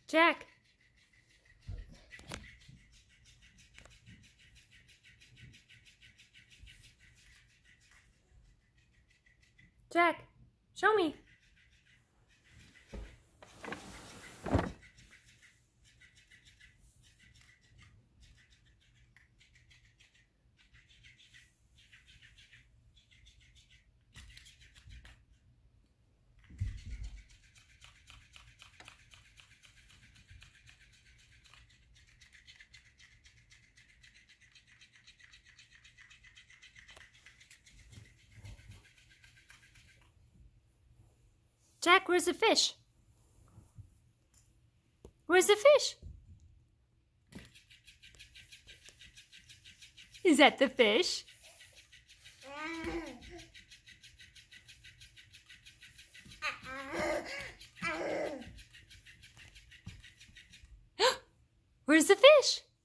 Jack. Jack, show me. Jack, where's the fish? Where's the fish? Is that the fish? Where's the fish?